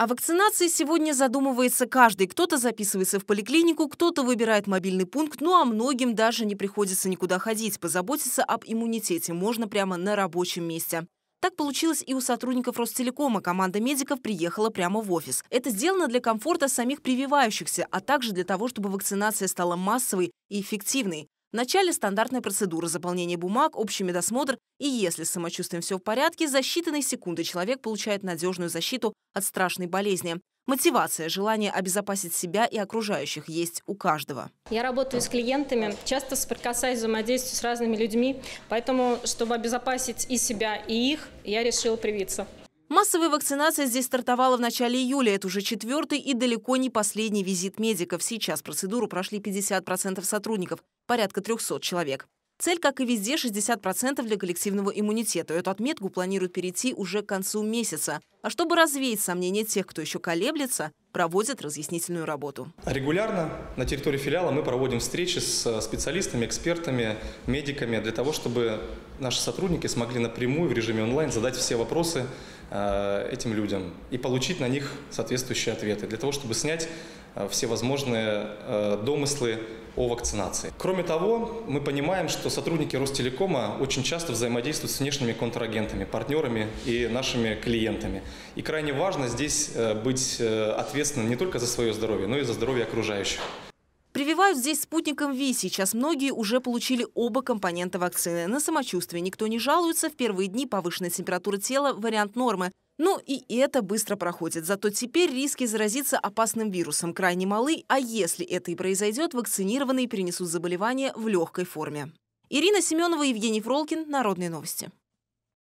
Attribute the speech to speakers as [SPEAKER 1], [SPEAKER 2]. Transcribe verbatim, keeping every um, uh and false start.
[SPEAKER 1] О вакцинации сегодня задумывается каждый. Кто-то записывается в поликлинику, кто-то выбирает мобильный пункт, ну а многим даже не приходится никуда ходить. Позаботиться об иммунитете можно прямо на рабочем месте. Так получилось и у сотрудников Ростелекома. Команда медиков приехала прямо в офис. Это сделано для комфорта самих прививающихся, а также для того, чтобы вакцинация стала массовой и эффективной. Вначале стандартная процедура заполнения бумаг, общий медосмотр, и если с самочувствием все в порядке, за считанные секунды человек получает надежную защиту от страшной болезни. Мотивация, желание обезопасить себя и окружающих есть у каждого.
[SPEAKER 2] Я работаю с клиентами, часто соприкасаюсь, взаимодействую с разными людьми, поэтому, чтобы обезопасить и себя, и их, я решила привиться.
[SPEAKER 1] Массовая вакцинация здесь стартовала в начале июля. Это уже четвертый и далеко не последний визит медиков. Сейчас процедуру прошли пятьдесят процентов сотрудников, порядка трёхсот человек. Цель, как и везде, шестьдесят процентов для коллективного иммунитета. Эту отметку планируют перейти уже к концу месяца. А чтобы развеять сомнения тех, кто еще колеблется, проводят разъяснительную работу.
[SPEAKER 3] Регулярно на территории филиала мы проводим встречи с специалистами, экспертами, медиками для того, чтобы наши сотрудники смогли напрямую в режиме онлайн задать все вопросы э, этим людям и получить на них соответствующие ответы, для того, чтобы снять э, все возможные э, домыслы о вакцинации. Кроме того, мы понимаем, что сотрудники Ростелекома очень часто взаимодействуют с внешними контрагентами, партнерами и нашими клиентами. И крайне важно здесь быть ответственным не только за свое здоровье, но и за здоровье окружающих.
[SPEAKER 1] Прививают здесь спутником Ви. Сейчас многие уже получили оба компонента вакцины. На самочувствие никто не жалуется. В первые дни повышенная температура тела – вариант нормы. Ну и это быстро проходит. Зато теперь риски заразиться опасным вирусом крайне малы. А если это и произойдет, вакцинированные перенесут заболевание в легкой форме. Ирина Семенова, Евгений Фролкин. Народные новости.